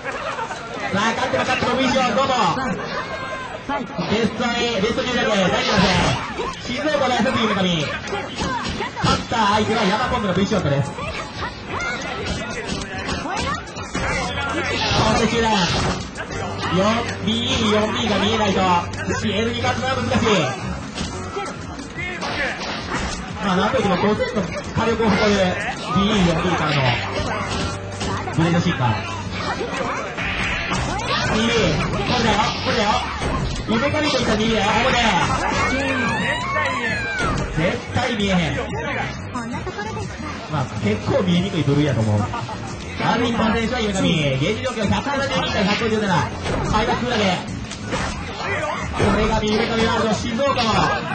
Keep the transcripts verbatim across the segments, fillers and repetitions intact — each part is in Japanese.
さあ、勝っても勝っても ブイションどうも。ベストエー、ベストじゅうだけ、大丈夫です。静岡大卒夢神。勝った相手はヤマコングの ブイショットです。そして中段。よんビー、よんビー が見えないと、エルに勝つのは難しい。まあ、なんといっても高速の火力を誇る ビー、よんビー からのブレードシーカー。にビー、これだよ、これだよ。夢神といったにビーだよ、ここで。絶対見えへん。まあ、結構見えにくい部類やと思う。アルミンパー選手は夢神、ゲージ状況ひゃくななじゅうに対ひゃくごじゅうなな、開幕だけ。夢神、夢神ワールド、静岡も。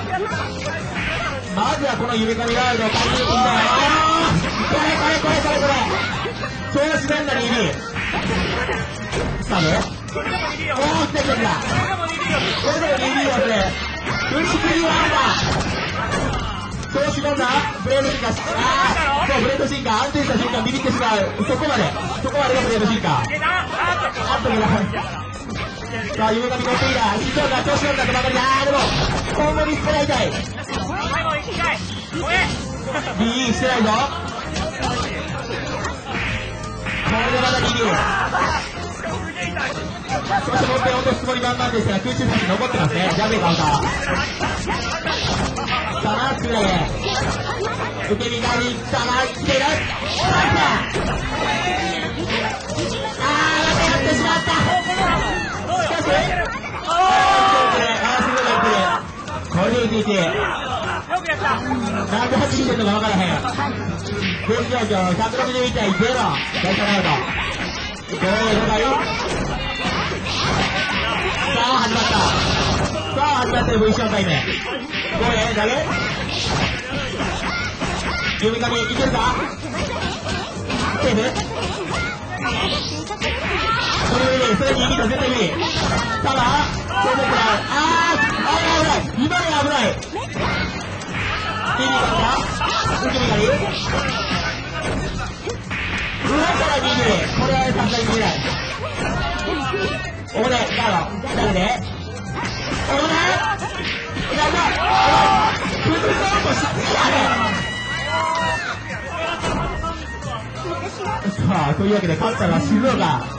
まずはこの夢神ワールド、開幕だよ。これこれこれこれこれ。調子なんだにビー。サブおー、来てくれた。これでもにビーだ、それ。フリークリーワールド。調子なんだブレード進化。あー、そう、ブレード進化。安定した瞬間ビビってしまう。そこまで。そこまでがブレード進化。あっとけない。さあ、夢神乗っていいだ。静岡、調子なんだとばかりだ。あー、でも、今後に捨てないたい。ビー してないぞ。これでまだにビー。そしてもう一回落とすつもり満々でしたが空中差し残ってますね。ジャブでカウンター。さあ、マスクで受け身側に来たが来ている。あー、間違ってしまった。しかしあー、すごいなってる。これでいていてなんではちじゅうてんのか分からへん。現状況ひゃくろくじゅういち対ゼロ。大体アウト。どういうのがいい。さあ始まった。さあ始まってる ブイション タイム。ごえん投げ。夢神いけるか。セーフ。それよりそれにいいと絶対無理。ただそうですが、あーあー危ない。今のが危ない。いいか受け身神。裏からにじゅう。これはさすがに見えない。おこで、ガード、誰でおこでやばい崩そうとしすぎやねん。さあ、というわけで勝ったのは静岡。